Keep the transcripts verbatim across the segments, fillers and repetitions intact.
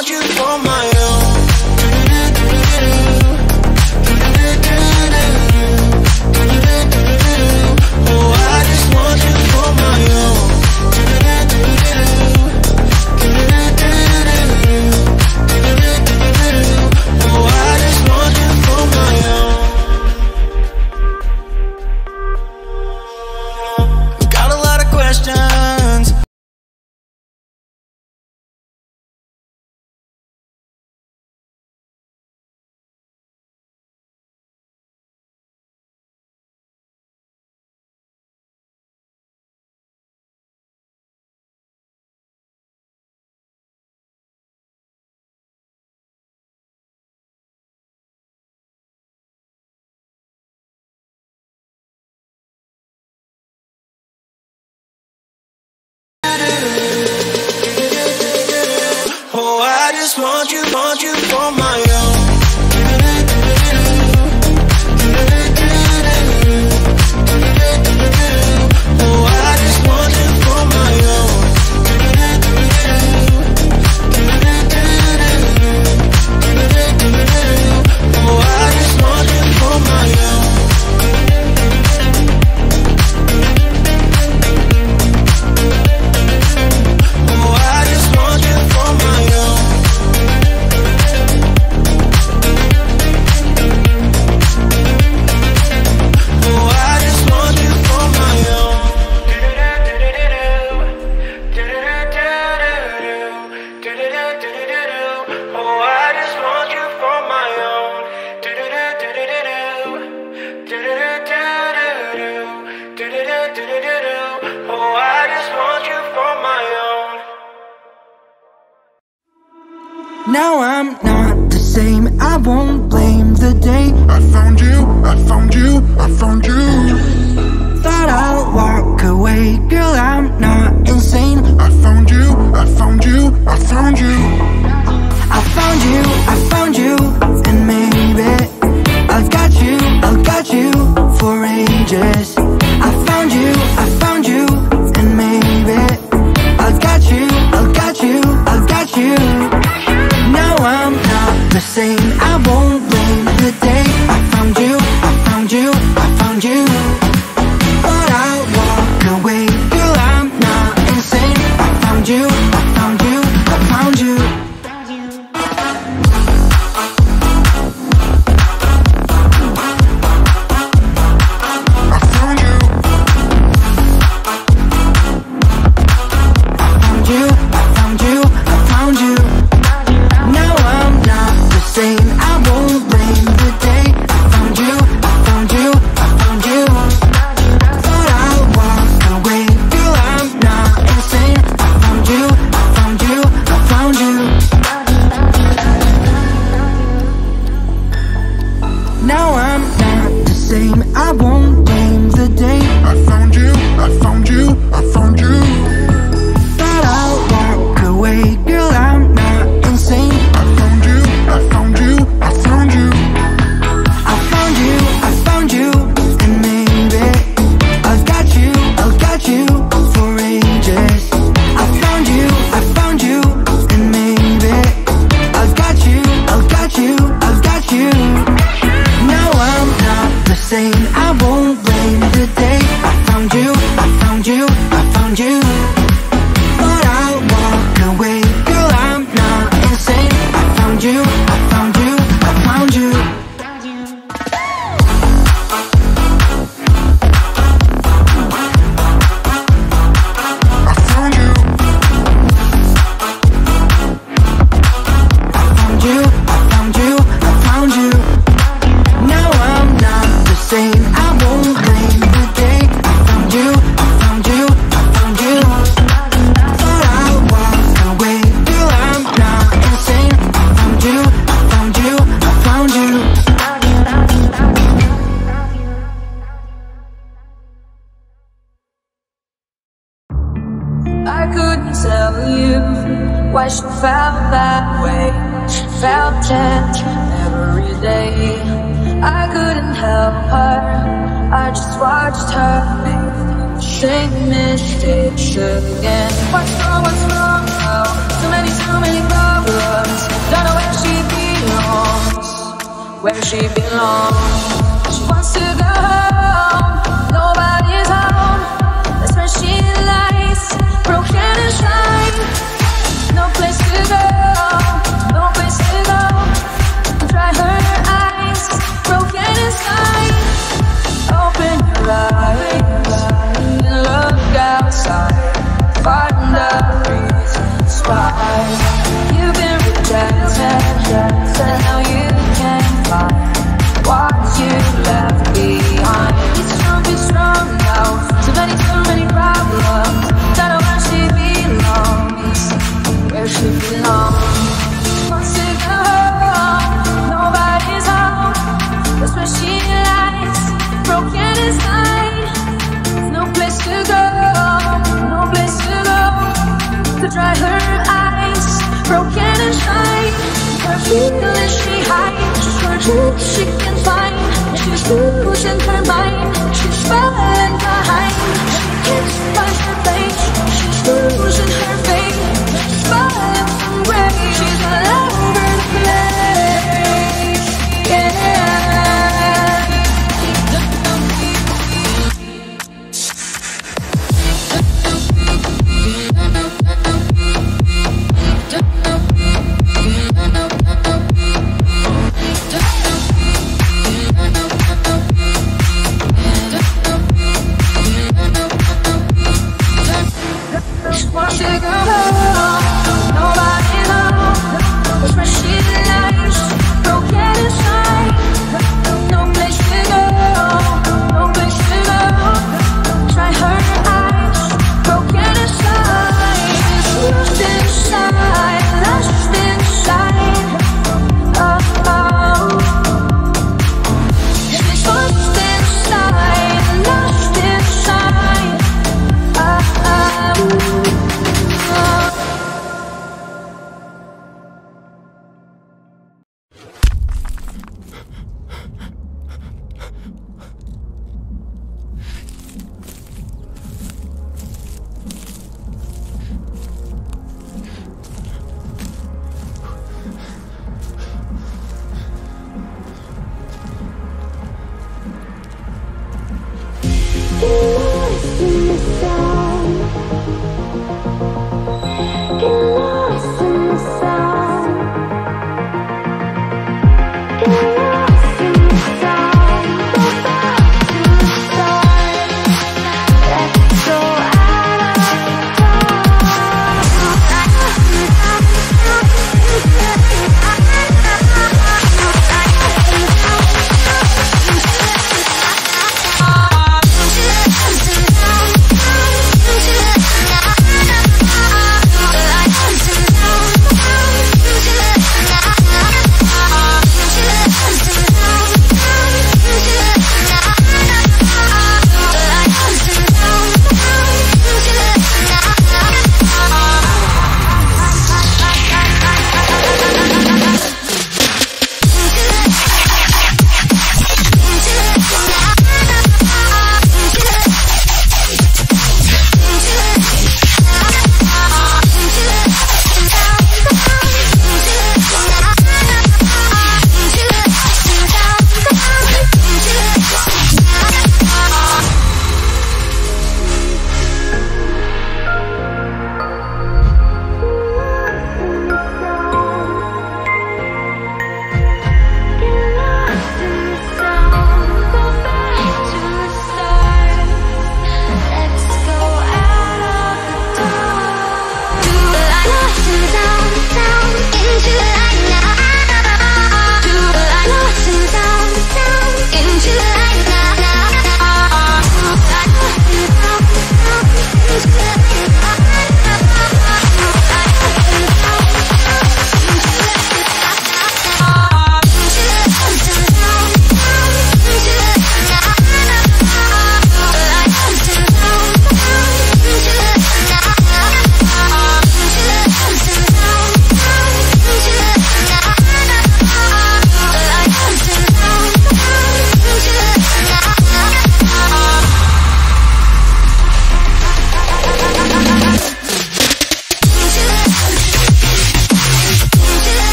want you for my own. Oh, I just want you for my own. Oh, I just want you for my own. Got a lot of questions. Oh, I just want you, want you for my own. Oh, I just want you for my own. Oh, I just want you for my own. Oh, I just want you for my own. Oh, I just want you for my own. Oh, I just want you for my own. Oh, I just want you for my own. Now I'm not the same, I won't blame the day I found you, I found you, I found you. thought I'll walk away. Girl, I'm not insane. I found you, I found you, I found you. I found you, I found you, and maybe I've got you, I've got you for ages. I found you, I found you, and maybe I've got you, I've got you, I've got you. Now I'm not the same, I won't blame the day I found you, I found you, I found you. But I'll walk away, girl, I'm not insane. I found you, I found you, I found you. I found you, I found you, I found you, I found you. Now I'm not the same, I won't blame the day I found you, I found you, I found you. Thought I'll walk away, girl, I'm not insane. I found you, I found you, I found you. Now I'm not the same, I won't blame the day I found you, I found you, I found you. thought I'll walk away, girl, I'm not insane. I found you, I found you, I found you. I found you, I found you, and maybe I've got you, I've got you for ages. I found you, I found you, and maybe I've got you, I've got you, I've got you. Now I'm not the same, I won't blame the day I found you, I found you, I found you. But I'll walk away, girl, I'm not insane. I found you, I found you, I found you. I found you, I found you, I found you, I found you. Now I'm not the same, I won't blame the day I found you, I found you, I found you. Thought I'll walk away, girl, I'm not insane. I found you, I found you, I found you. I couldn't tell you why she felt that way. She felt it every day. I couldn't help her, I just watched her make the same mistakes again. What's wrong, what's wrong now? So many, so many problems. where she belongs. She wants to go home, nobody's home. That's where she lies, broken inside. No place to go, no place to go. Dry her eyes, broken inside. Open your eyes and look outside. Find the reasons why you've been rejected, so now you can find what you left behind. Be strong, be strong now. So many, so many problems. Don't know where she belongs, where she belongs. She wants to go home, nobody's home. That's where she lies, broken inside. No place to go, no place to go. To dry her eyes, broken inside. Her feelings she hides, her truth she can find. She's losing her mind, she's falling behind. She can't find her place, she's losing her faith. She's falling from grace, she's all over the place. Yeah. Wants to go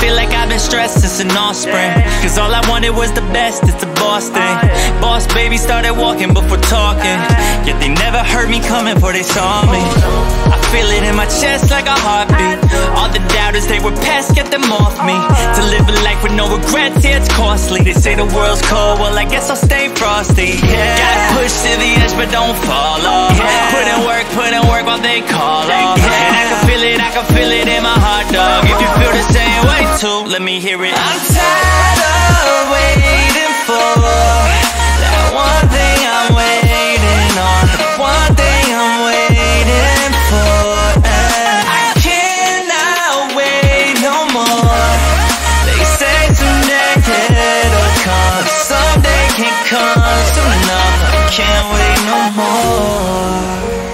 feel like I've been stressed since an offspring, cause all I wanted was the best, it's the boss thing. Boss baby started walking before talking, yet they never heard me coming before they saw me. I feel it in my chest like a heartbeat. All the doubters, they were pests, get them off me. To live a life with no regrets, yeah, it's costly. They say the world's cold, well I guess I'll stay frosty, yeah. Got pushed to the edge but don't fall off, yeah. Put in work, put in work while they call off, yeah. And I can feel it, I can feel it in my heart, dog. If you feel the same way too, let me hear it. I'm tired of waiting for that one thing I'm waiting on, the one thing I'm waiting for, and I cannot wait no more. They say someday it'll come, someday can't come soon enough. I can't wait no more.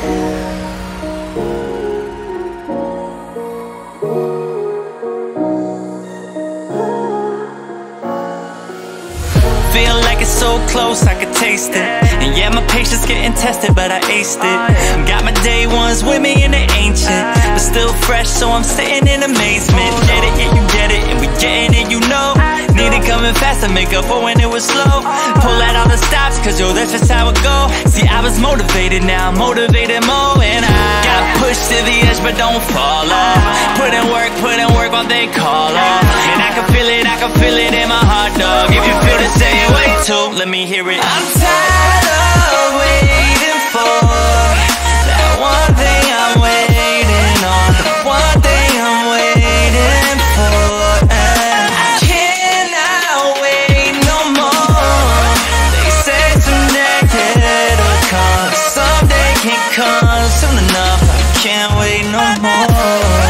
Feel like it's so close, I could taste it. And yeah, my patience getting tested, but I aced it. Got my day ones with me and they ancient, but still fresh, so I'm sitting in amazement. Get it, yeah, you get it, and we getting it, you know. Need it coming fast to make up for when it was slow. Pull out all the stops, cause yo, that's just how it go. See, I was motivated, now I'm motivated more. And I got pushed to the edge, but don't fall off. Put in work, put in work while they call off. And I can feel it, I can feel it in my heart, dog. If you feel the same way too, let me hear it. I'm tired of waiting for that one thing I'm waiting on, the one thing I'm waiting for, and I cannot wait no more. They say someday it'll come, someday can't come soon enough. I can't wait no more.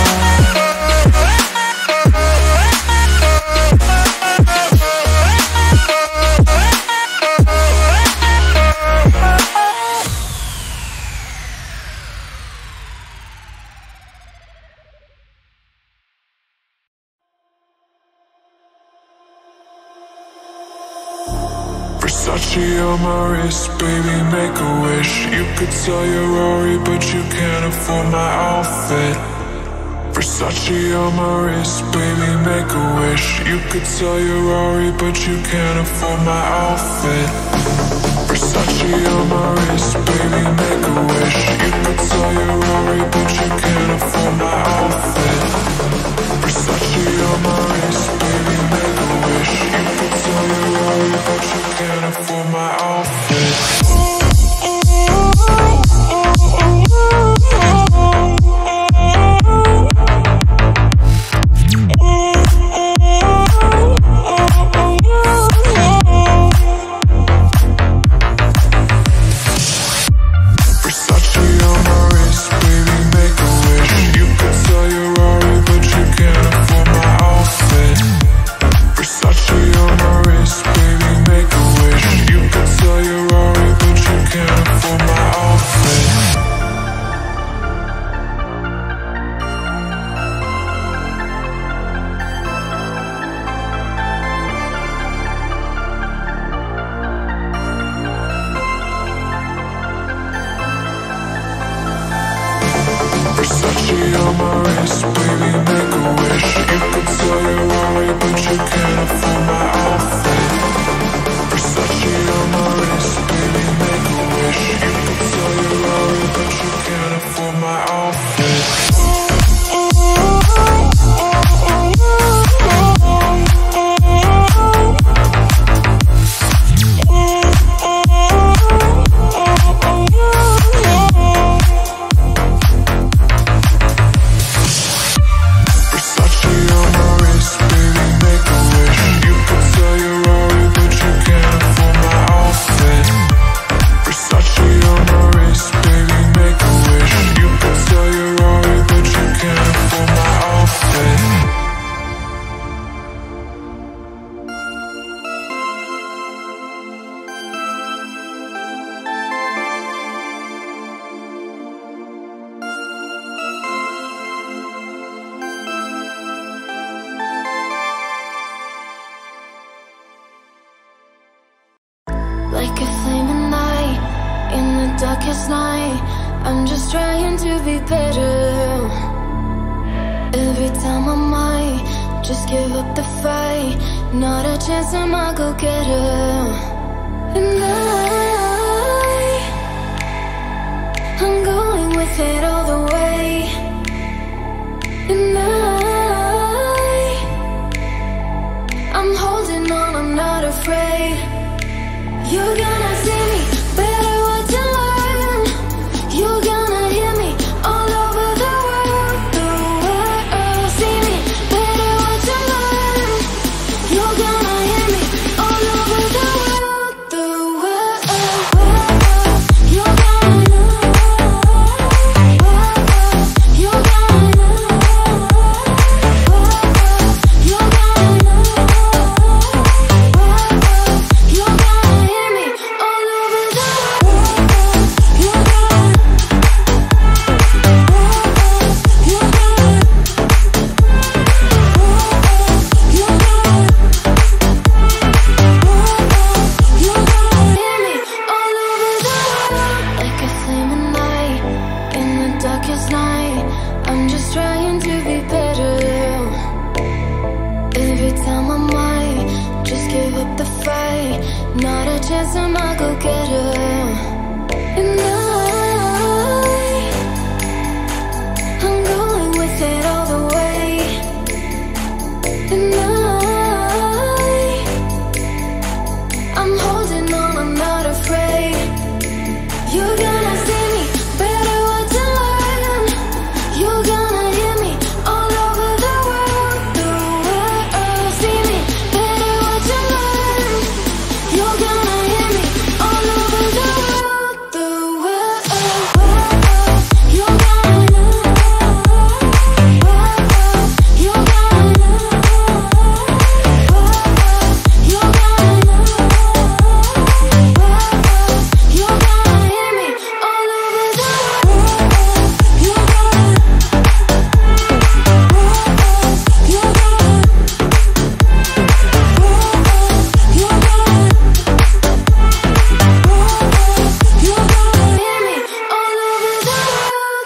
Versace on my wrist, baby, make a wish. You could sell your Rari, but you can't afford my outfit. Versace on my wrist, baby, make a wish. You could sell your Rari, but you can't afford my outfit. Versace on my wrist, baby, make a wish. You could sell your Rari, but you can't afford my outfit. Versace on my wrist, baby, make a wish. You could sell your Rari, but you can't afford my outfit. Versace on my wrist, baby, make a wish. You could sell your just give up the fight. Not a chance, I'm a go-getter. And I, I'm going with it all the way. And I, I'm holding on, I'm not afraid. You're gonna see me, better what to learn. You're gonna hear me all over the world, the world. See me, better what to learn. You're gonna hear me all over the world, the world. You're gonna know. You're gonna know. You're gonna know. You're gonna hear me all over the world. You're gonna. You're gonna. You're gonna. You're gonna hear me all over the world. Like a flame at night, in the darkest night. I'm just trying to be better. Every time I might just give up the fight. Not a chance, I'm a go-getter. And I, I'm going with it all the way. And I, I'm holding on, I'm not afraid. You're gonna see me, better what to learn. You're gonna hear me all over the world, the world. See me, better what to learn. You're gonna hear me all over the world, the world. You're gonna know. You're gonna know. You're gonna know. You're gonna hear me all over the world. You're gonna. You're gonna. You're gonna. You're gonna hear me all over the world.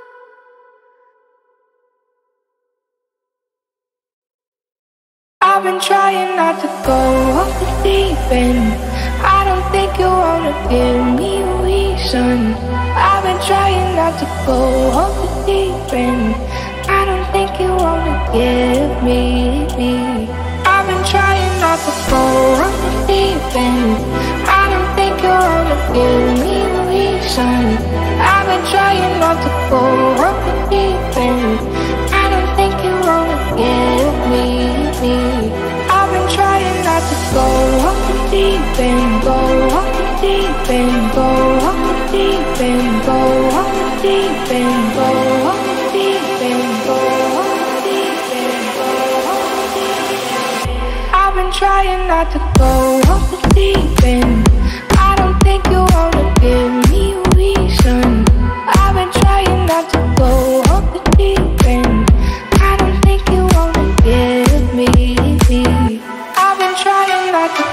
I've been trying not to go off the deep end. I don't think you wanna give me a reason. I've been trying not to go off the deep end. I don't think you wanna give me. I've been trying not to go off the deep end. I don't think you wanna give me a reason. I've been trying not to go off the deep end. I don't think you wanna give me. I've been trying not to go off the deep end, go off the deep end, go off the deep end, go off the deep end, go off the deep end, go off the deep end, go off the deep end. I've been trying not to go off the deep end. I don't think you wanna give me a reason. I've been trying not to go off the deep end. I don't think you wanna give me. I've been trying not to.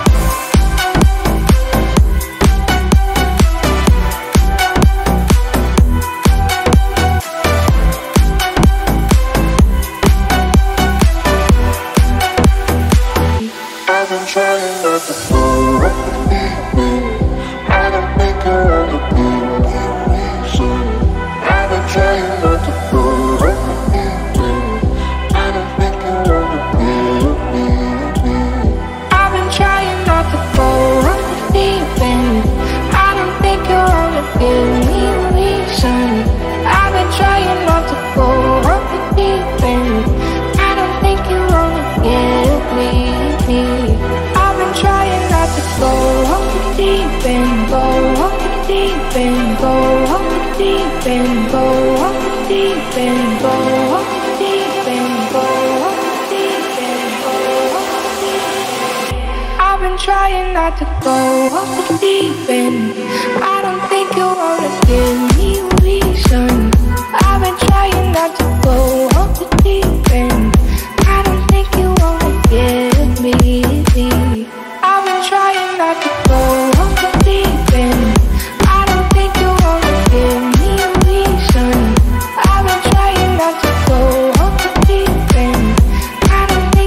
I've been trying not to go off the deep end. I don't think I wanna be a reason. I've been trying not to go off the deep end. I don't think I wanna be me. I've been trying not to go off the deep end. I don't think you wanna give me a reason. I've been trying not to go off the deep end. I don't think you wanna give me. I've been trying not to go off the deep end, go off the deep end, go off the deep end, go off the deep end, go off the deep end, go off the deep end, go off the deep end. I've been trying not to go off the deep end. I don't think you wanna give me a reason. I've been trying not to go off the deep end. I don't think you wanna give me. I've been trying not to go off the deep end. I don't think you wanna give me a reason. I've been trying not to go off the deep end. I don't think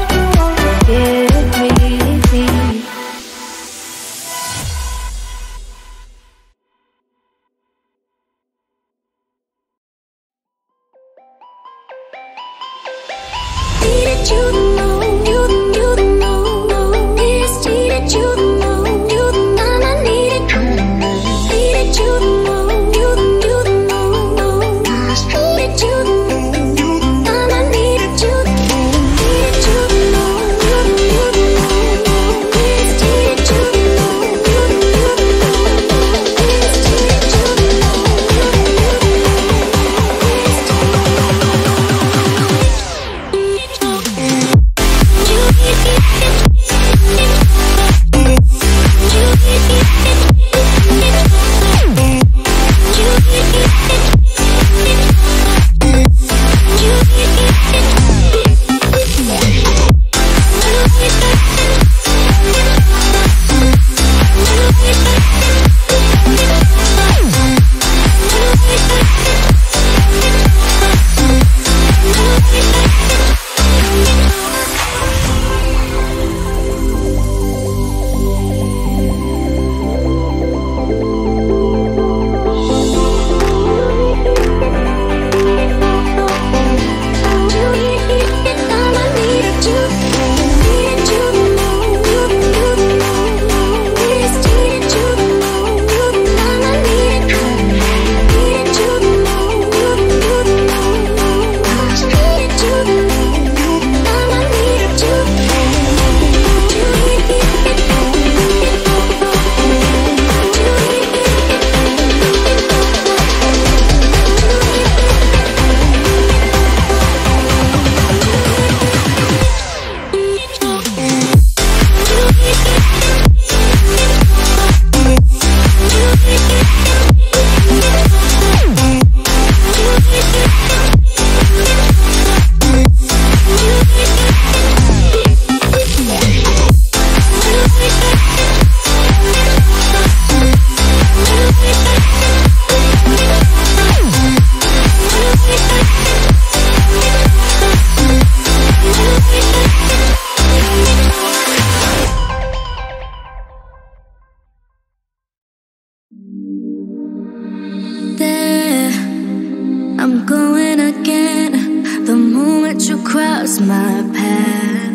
cross my path.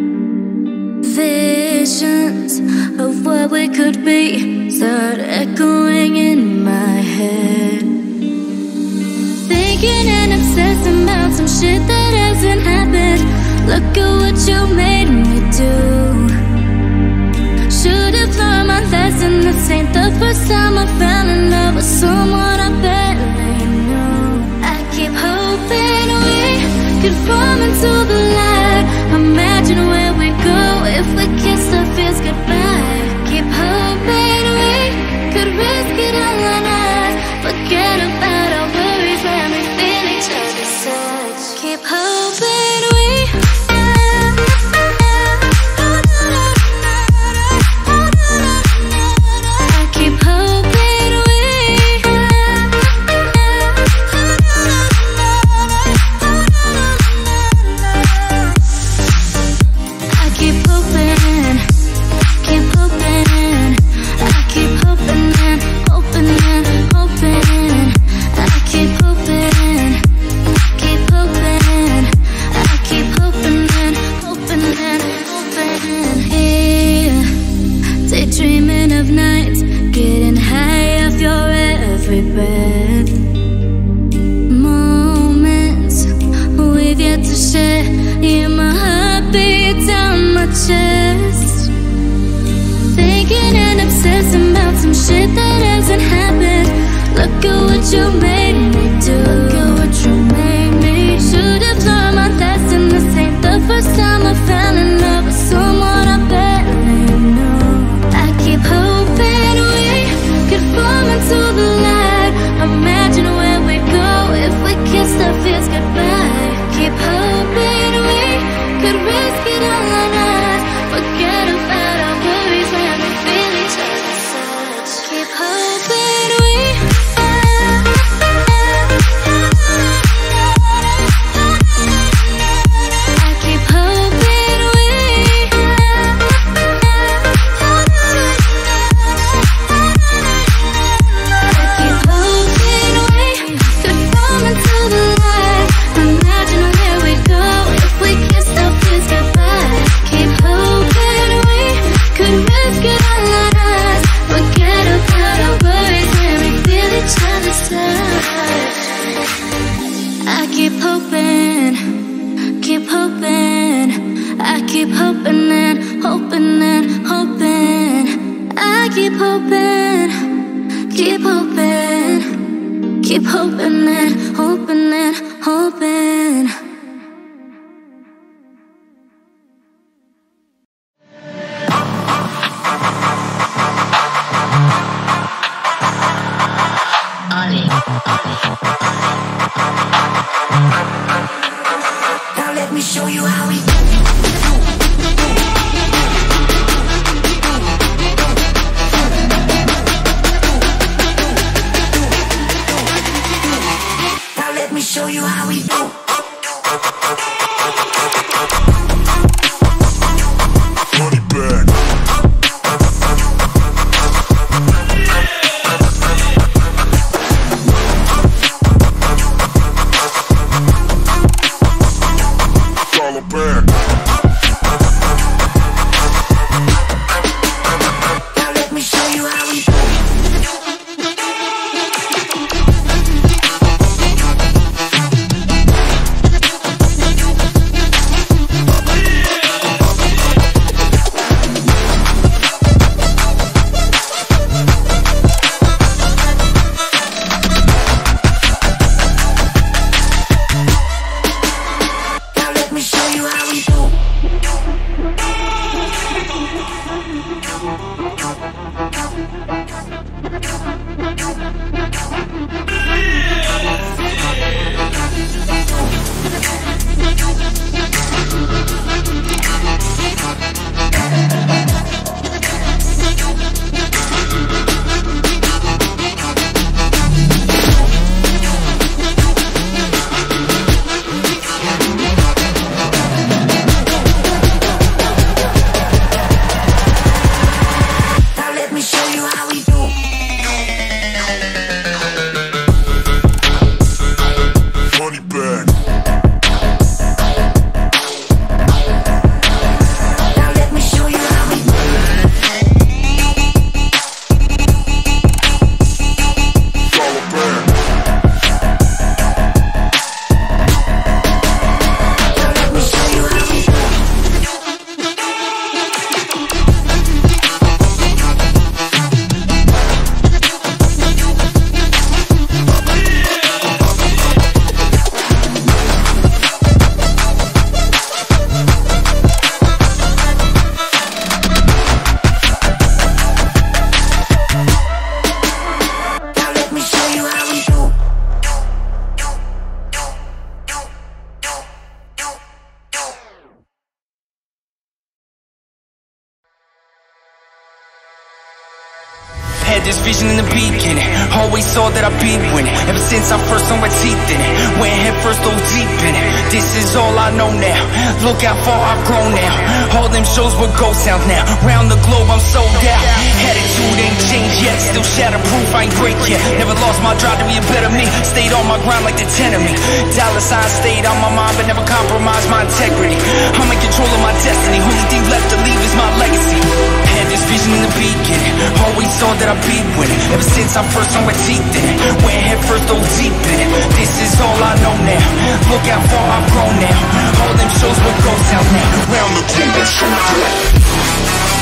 Visions of what we could be start echoing in my head. Thinking and obsessing about some shit that hasn't happened. Look at what you made me do. Should've learned my lesson. This ain't the first time I fell in love with someone I barely knew. I keep hoping we could fall into the light. Imagine where we go if we kiss the fears goodbye. Keep hoping we could risk it all on us. Forget about our worries when we feel each other's touch. Keep hoping we you made me do. Look at what you made me. Should've learned my lesson. This ain't the first time I fell in love with someone I barely knew. I keep hoping we could fall into the light. Imagine where we go if we kiss the fears goodbye. Keep hoping we hoping, keep hoping, keep hoping and hoping and hoping. Now let me show you how we do. Now let me show you how we do. Money bag. Dollar bag. Now let me show you how we do. Now let me show you how we do. Now let me show you how we do. Money bag. Now let me show you how we do. Dollar bag. Now let me show you how we do. Now let me show you how we do. Had this vision in the beginning, always saw that I'd be winning. Ever since I first saw my teeth in it, went head first, so deep in it. This is all I know now, look how far I've grown now. All them shows with ghost sounds now, round the globe I'm sold out. Attitude ain't changed yet, still shatterproof, I ain't great yet. Never lost my drive to be a better me, stayed on my grind like the ten of me. Dollar sign stayed on my mind, but never compromised my integrity. I'm in control of my destiny, only thing left to leave is my legacy. Had this vision in the beginning, always saw that I'd be winning. Ever since I first saw my teeth in it, went head first, so deep in it. This is all I know now, look how far I've grown now. All them shows with ghost sounds now, round the globe I'm sold out.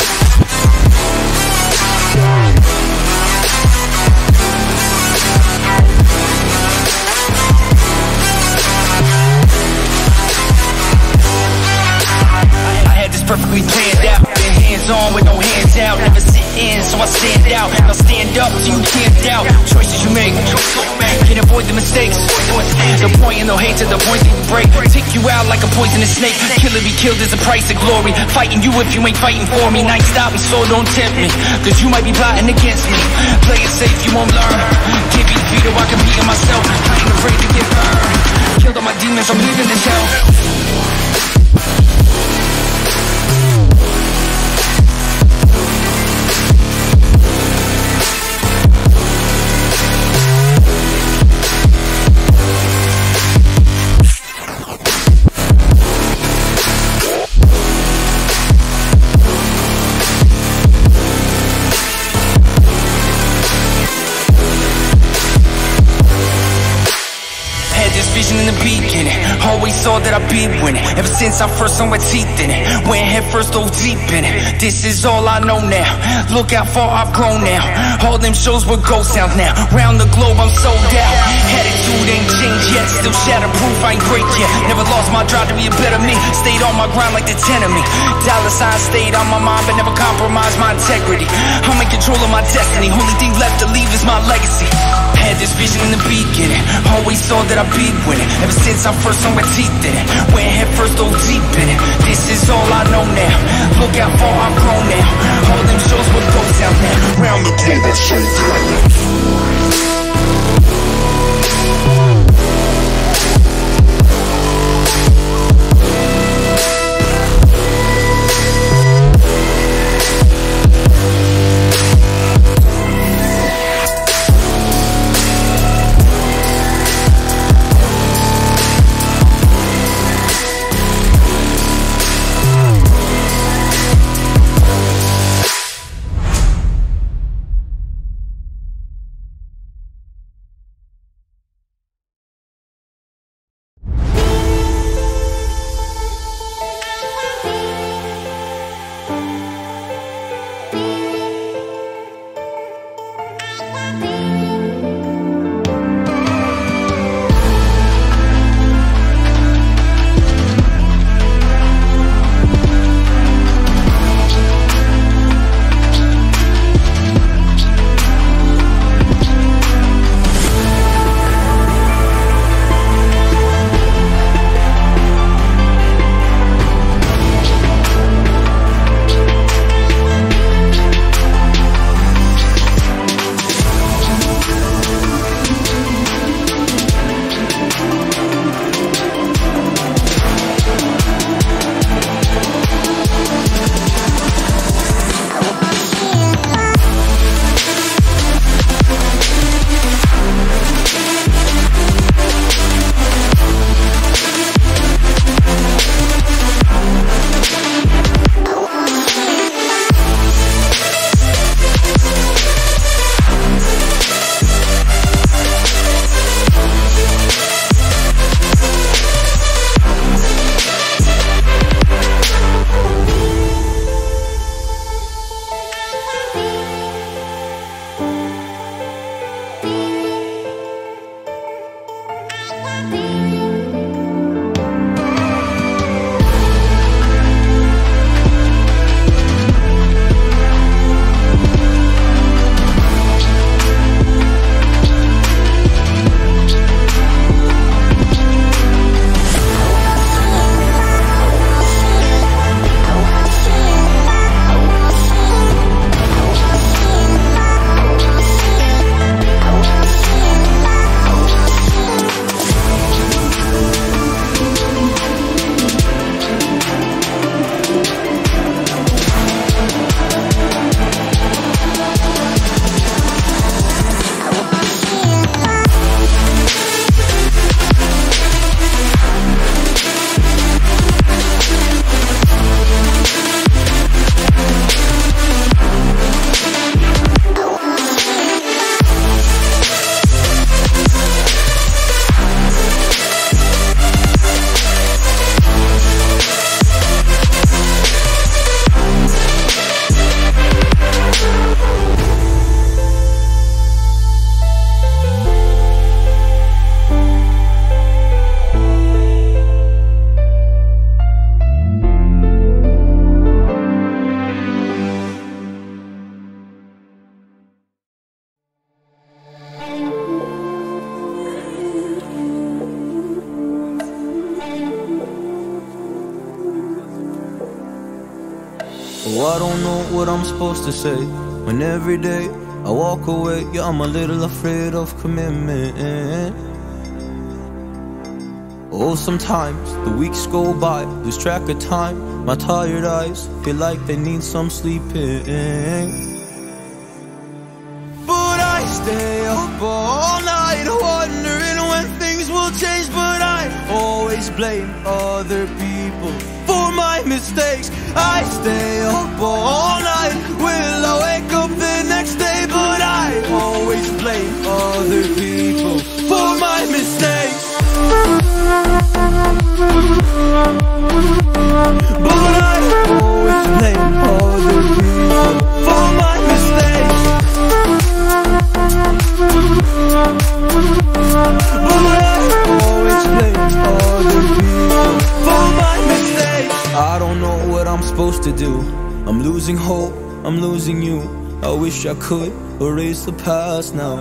I had this perfectly planned out, been hands on with no hands out. Never sit in, so I stand out. Now stand up so you can't doubt. Choices you make, can't avoid the mistakes. The point and no hate to the point that you break. Take you out like a poisonous snake. Kill or be killed is the price of glory. Fighting you if you ain't fighting for me. Night stop me, so don't tempt me, cause you might be plotting against me. Play it safe, you won't learn. Can't be defeated while competing myself. I ain't afraid to get burned. Killed all my demons, I'm leaving this hell. Vision in the beginning, always saw that I'd be winning. Ever since I first sunk my teeth in it, went head first, dove deep in it. This is all I know now. Look how far I've grown now. All them shows with ghost sounds now. Round the globe I'm sold out. Attitude ain't changed yet. Still shatterproof, I ain't great yet. Never lost my drive to be a better me. Stayed on my grind like the ten of me. Dollar sign stayed on my mind, but never compromised my integrity. I'm in control of my destiny. Only thing left to leave is my legacy. Had this vision in the beginning. Always saw that I'd be winning. Ever since I first sunk my teeth in it, went head first, dove deep in it. This is all I know now. Look how far I've grown now. All them shows with ghosts out now. Round the globe I'm so down. Oh, I don't know what I'm supposed to say when every day I walk away. Yeah, I'm a little afraid of commitment. Oh, sometimes the weeks go by, lose track of time. My tired eyes feel like they need some sleeping. But I stay up all night wondering when things will change. But I always blame other people for my mistakes. I stay up all night, will I wake up the next day? But I always blame other people for my mistakes. But I always blame other people for my mistakes. But I always blame other people for my mistakes. I don't know what I'm supposed to do. I'm losing hope, I'm losing you. I wish I could erase the past now.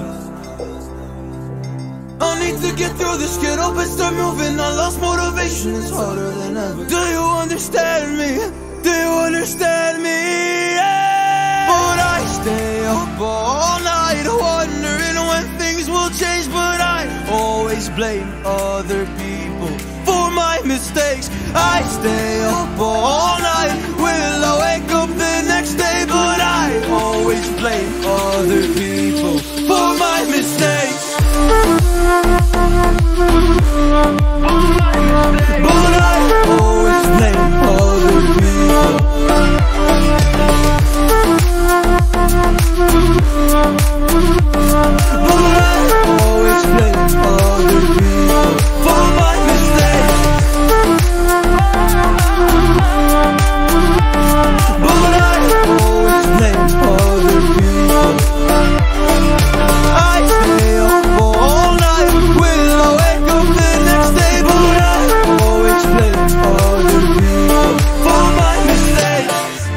I need to get through this, get up and start moving. I lost motivation, it's harder than ever. Do you understand me? Do you understand me? Yeah. But I stay up all night wondering when things will change. But I always blame other people for my mistakes. I stay up all night, will I wake up the next day? But I always blame other people for my mistakes. But I always blame other people. But I always blame other people for my mistakes. But I always blame other people. I stay up all night, will I wake up the next day? But I always blame other people for my mistakes.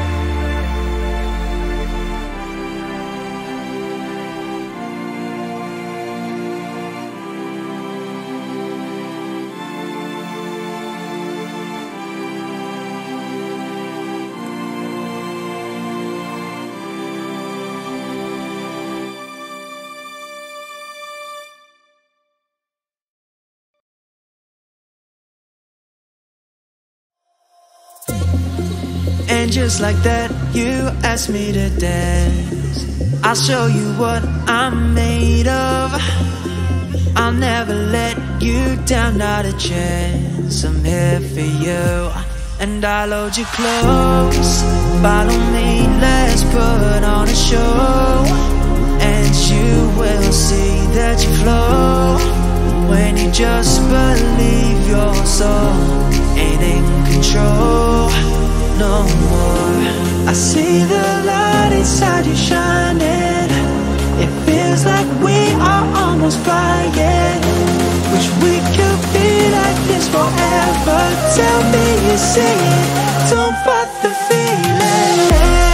And just like that, you asked me to dance. I'll show you what I'm made of. I'll never let you down, not a chance. I'm here for you, and I'll hold you close. Follow me, let's put on a show, and you will see that you flow when you just believe your soul ain't in control no more. I see the light inside you shining. It feels like we are almost flying. Wish we could be like this forever. Tell me you see it, don't fight the feeling.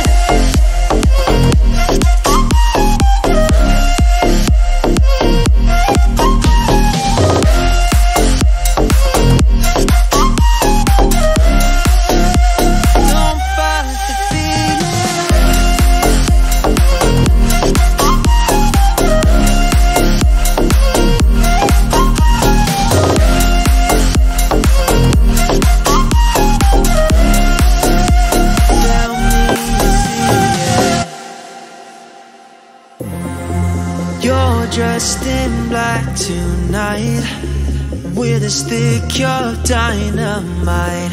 Dressed in black tonight, with a stick of dynamite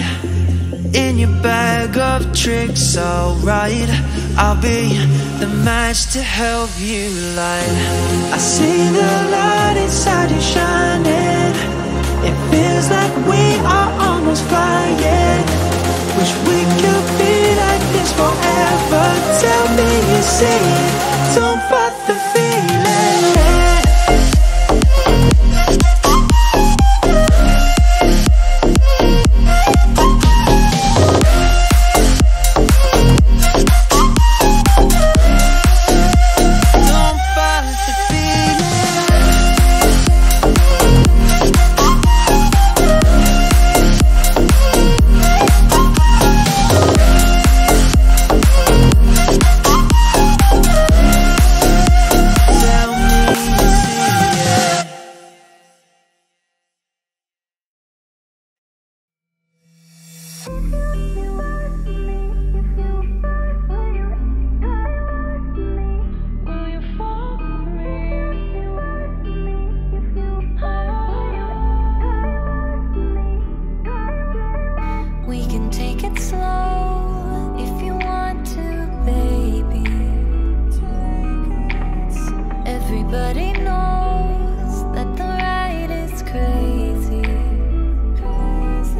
in your bag of tricks, alright. I'll be the match to help you light. I see the light inside you shining. It feels like we are almost flying. Wish we could be like this forever. Tell me you see it, don't fight the feeling. Everybody knows that the ride is crazy, crazy.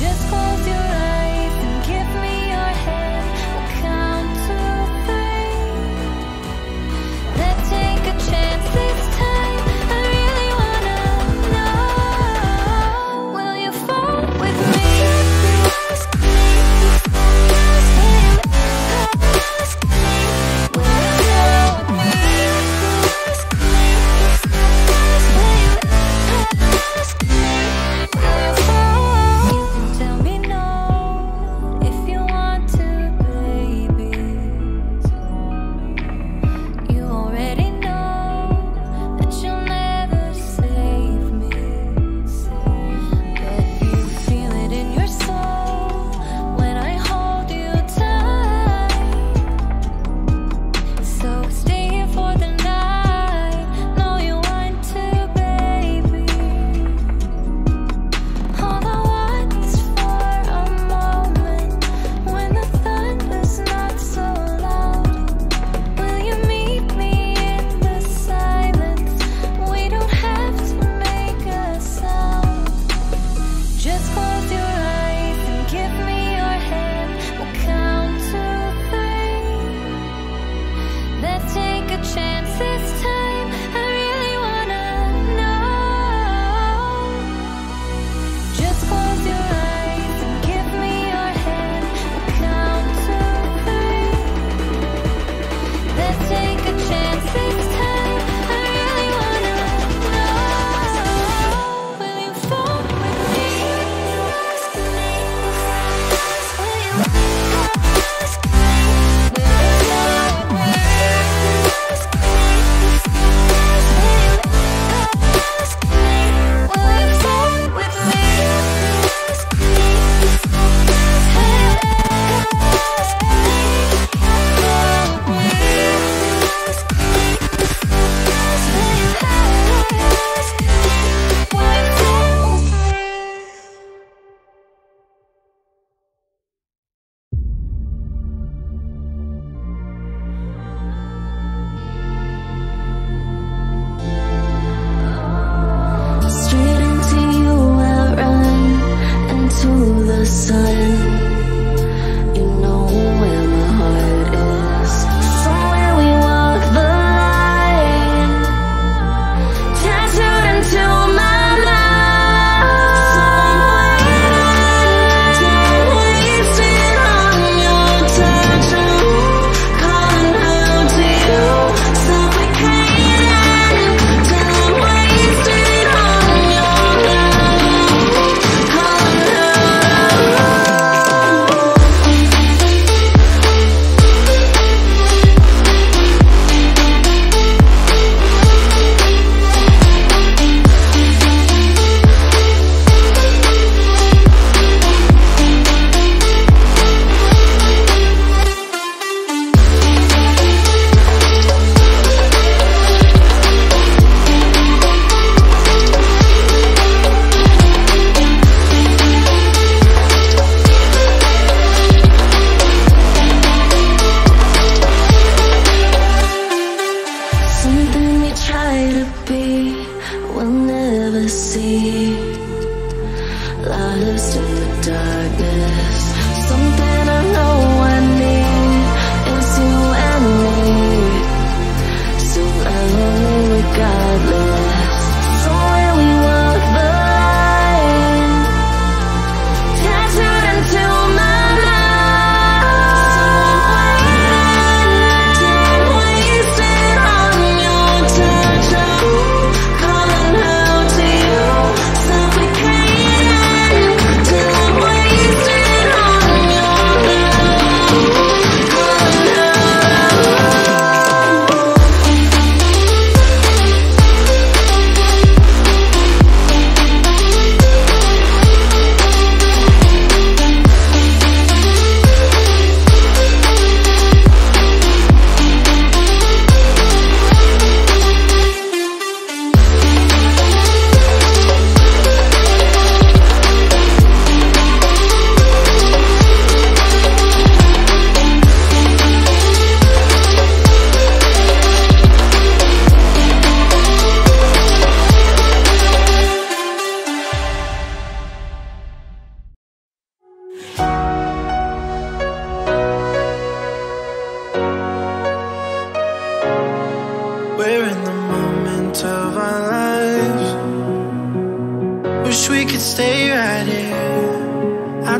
Just close your eyes and give me your hand. We'll count to three. Let's take a chance this time. I really wanna know, will you fall with me? Ask me, ask me, will you fall with me? Ask me, will you ask me, will you fall? You can tell me no,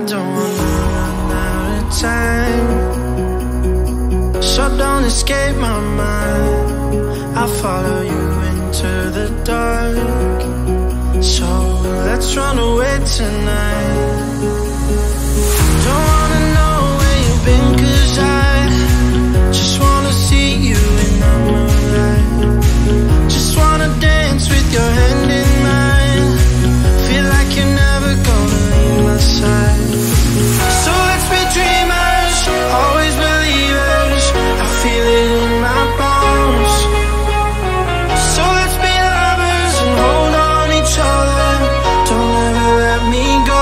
don't wanna run out of time, so don't escape my mind. I'll follow you into the dark, so let's run away tonight. Don't wanna know where you've been, cause I just wanna see you in the moonlight. Just wanna dance with your hand in mine, feel like you're never gonna leave my side. So let's be dreamers, always believers, I feel it in my bones. So let's be lovers and hold on each other, don't ever let me go.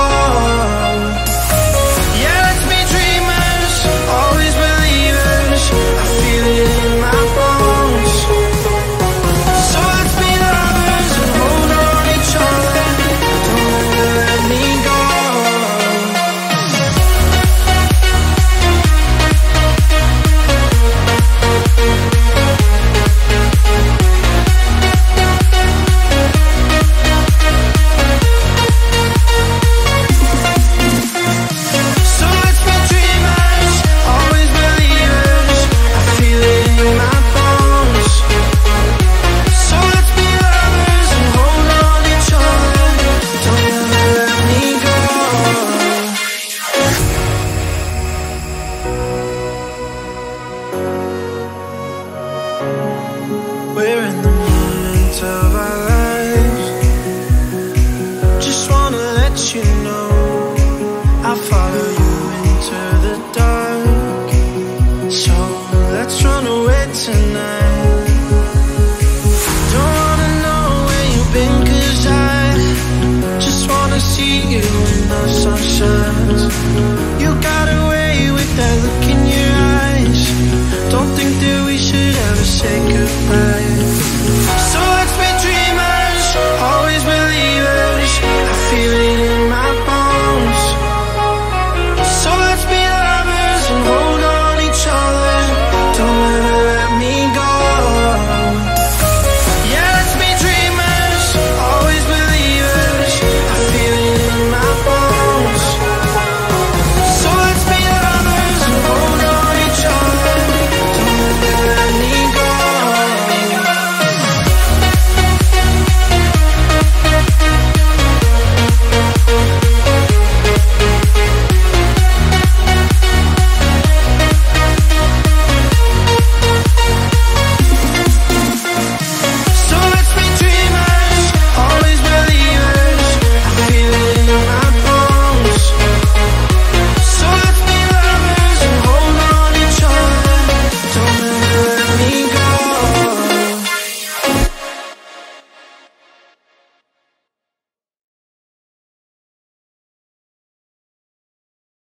Yeah, let's be dreamers, always believers, I feel it in my bones. So let's be lovers and hold on each other, don't ever let me go. So let's be dreamers, always believers, I feel it in my bones. So let's be lovers and hold on each other, don't ever let me go. We're in the moment of our lives, just wanna let you know I'll follow you into the dark, so let's run away tonight. Don't wanna know where you've been, cause I just wanna see you in the sunshine. You got away with that look in your eyes, don't think that we should ever say goodbye. So